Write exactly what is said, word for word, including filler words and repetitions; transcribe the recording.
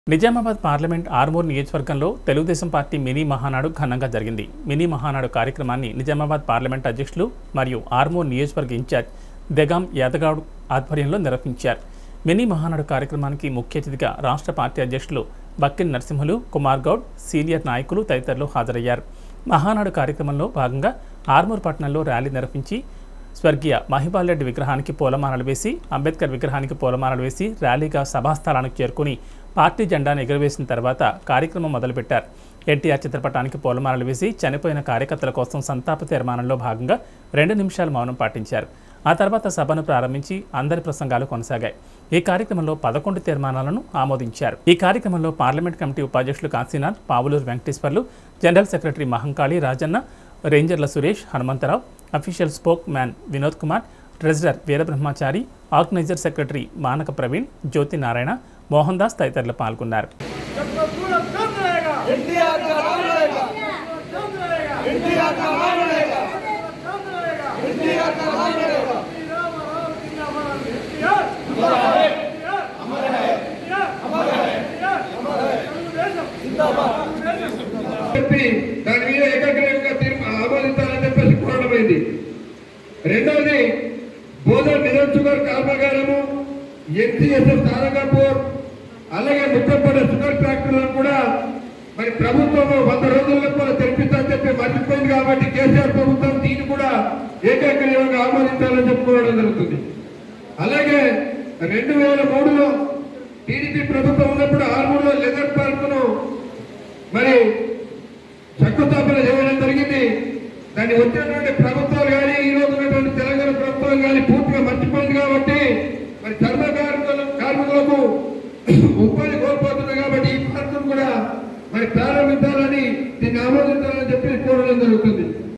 Nizamabad parliament Armoor నియోజకవర్గంలో Telugu Desam party mini Mahanadu ఘనంగా జరిగింది. మినీ మహానాడు కార్యక్రమాన్ని నిజామాబాద్ పార్లమెంట్ అధ్యక్షులు మరియు ఆర్మూర్ నియోజకవర్గ ఇన్ఛార్జ్ దెగాం యాదగౌడ్ ఆధ్వర్యంలో నిర్వహించారు. మినీ మహానాడు కార్యక్రమానికి ముఖ్య అతిథిగా రాష్ట్ర పార్టీ అధ్యక్షులు బక్కిన్ నరసింహులు, కుమార్ గౌడ్, సీనియర్ నాయకులు తదితరులు హాజరయ్యారు. మహానాడు కార్యక్రమంలో భాగంగా ఆర్మూర్ పట్టణంలో ర్యాలీ నిర్వహించి స్వర్గీయ మహిపాల్ రెడ్డి విగ్రహానికి పూలమాలలు వేసి, అంబేద్కర్ విగ్రహానికి పూలమాలలు వేసి ర్యాలీగా సభాస్థలానికి చేరుకుని పార్టీ జెండాను ఎగురవేసిన తర్వాత కార్యక్రమం మొదలుపెట్టారు. ఎన్టీఆర్ చిత్రపటానికి పూలమాలలు వేసి చనిపోయిన కార్యకర్తల కోసం సంతాప తీర్మానంలో భాగంగా రెండు నిమిషాలు మౌనం పాటించారు. ఆ తర్వాత సభను ప్రారంభించి అందరి ప్రసంగాలు కొనసాగాయి. ఈ కార్యక్రమంలో పదకొండు తీర్మానాలను ఆమోదించారు. ఈ కార్యక్రమంలో పార్లమెంట్ కమిటీ ఉపాధ్యక్షులు కాశీనాథ్, పావులూరు వెంకటేశ్వర్లు, జనరల్ సెక్రటరీ మహంకాళి రాజన్న, రేంజర్ల Suresh, Hanumantharao, official spokesman Vinod Kumar, treasurer Veerabrahmachari, organizer secretary Manaka Praveen, జ్యోతి నారాయణ, మోహన్ దాస్ తదితరులు పాల్గొన్నారు. దాని మీద ఏకగ్రీవంగా ఆమోదించాలని చెప్పేసి కోరడమైంది. రెండవది బోధన్ మినరల్ షుగర్ కర్మాగారము, ఎన్సీఎస్ఎస్ తారకాపూర్, అలాగే ముచ్చంపేట షుగర్ ఫ్యాక్టరీలను కూడా మరి ప్రభుత్వం వంద రోజుల్లో కూడా తెరిపిస్తామని చెప్పి మర్చిపోయింది. కాబట్టి కేసీఆర్ ప్రభుత్వం దీన్ని కూడా ఏకగ్రీవంగా ఆమోదించాలని చెప్పుకోవడం జరుగుతుంది. అలాగే రెండు వేల మూడులో టీడీపీ ప్రభుత్వం ఉన్నప్పుడు ఆర్మూర్లో లెదర్ పార్కును మరి శంకుస్థాపన చేయడం జరిగింది. దాన్ని వచ్చినటువంటి ప్రభుత్వాలు కానీ ఈ రోజు ఉన్నటువంటి తెలంగాణ ప్రభుత్వాలు కానీ పూర్తిగా మర్చిపోయింది. కాబట్టి మరి చర్మ కార్మికులు కార్మికులకు ఉపాధి కోల్పోతుంది. కాబట్టి ఈ పార్కును కూడా మరి ప్రారంభించాలని, దీన్ని ఆమోదించాలని చెప్పి కోరడం జరుగుతుంది.